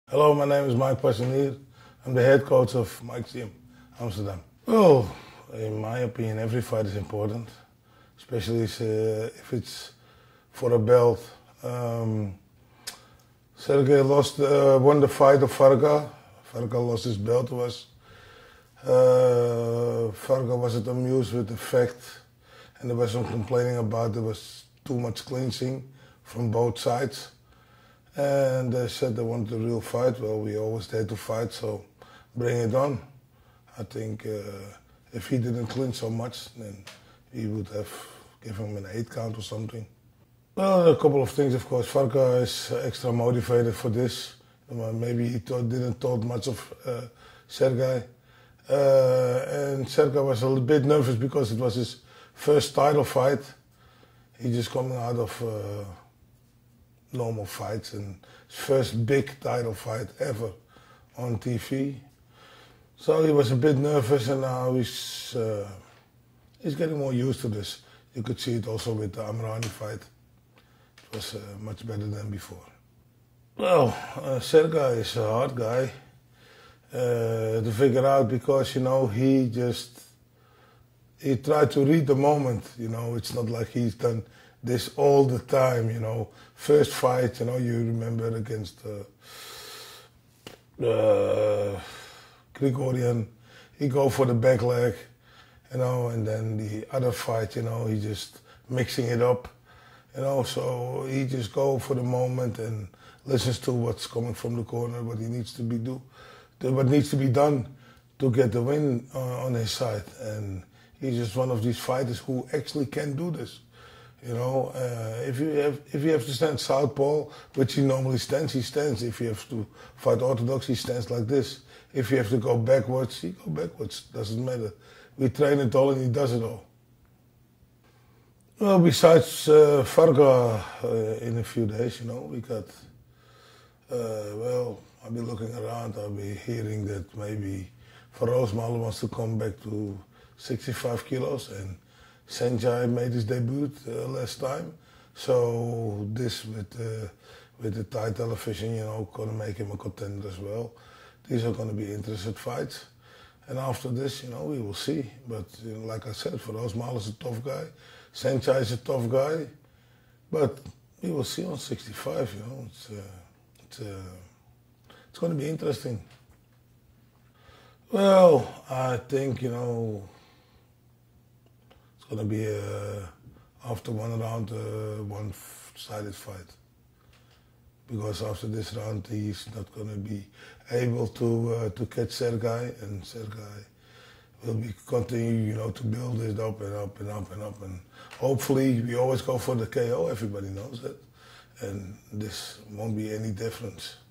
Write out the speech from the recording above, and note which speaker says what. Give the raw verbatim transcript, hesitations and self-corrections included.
Speaker 1: Hello, my name is Mike Passanier. I'm the head coach of Mike's Gym, Amsterdam. Well, in my opinion, every fight is important, especially uh, if it's for a belt. Um, Sergey lost, uh, won the fight of Farga. Farga lost his belt to us. Uh, Farga wasn't amused with the fact, and there was some complaining about there was too much clinching from both sides. And they said they wanted a real fight. Well, we always there to fight, so bring it on. I think uh, if he didn't clinch so much, then we would have given him an eight count or something. Well, a couple of things, of course. Farga is extra motivated for this. Maybe he thought, didn't thought much of uh, Sergey. Uh, and Sergey was a little bit nervous because it was his first title fight. He just coming out of uh, normal fights and his first big title fight ever on T V. So he was a bit nervous, and now he's uh, he's getting more used to this. You could see it also with the Amrani fight. It was uh, much better than before. Well, uh, Sergey is a hard guy uh, to figure out because, you know, he just he tried to read the moment. You know, it's not like he's done this all the time, you know. First fight, you know, you remember against uh, uh, Grigorian, he go for the back leg, you know, and then the other fight, you know, he just mixing it up, you know, so he just go for the moment and listens to what's coming from the corner, what he needs to be do, what needs to be done to get the win uh, on his side. And he's just one of these fighters who actually can do this. You know, uh, if you have if you have to stand southpaw, which he normally stands, he stands. If you have to fight orthodox, he stands like this. If you have to go backwards, he go backwards. Doesn't matter. We train it all, and he does it all. Well, besides uh, Farga uh, in a few days, you know, we got. Uh, well, I'll be looking around. I'll be hearing that maybe Roosmalen wants to come back to sixty-five kilos, and Sanjay made his debut uh, last time, so this with uh, with the Thai television, you know, gonna make him a contender as well. These are gonna be interesting fights, and after this, you know, we will see. But you know, like I said, Roosmalen is a tough guy, Sanjay is a tough guy, but we will see on sixty-five. You know, it's uh, it's uh, it's gonna be interesting. Well, I think, you know, it's going to be uh, after one round, uh, one-sided fight. Because after this round, he's not going to be able to uh, to catch Sergey, and Sergey will be continue, you know, to build it up and up and up and up, and hopefully we always go for the K O. Everybody knows that, and this won't be any difference.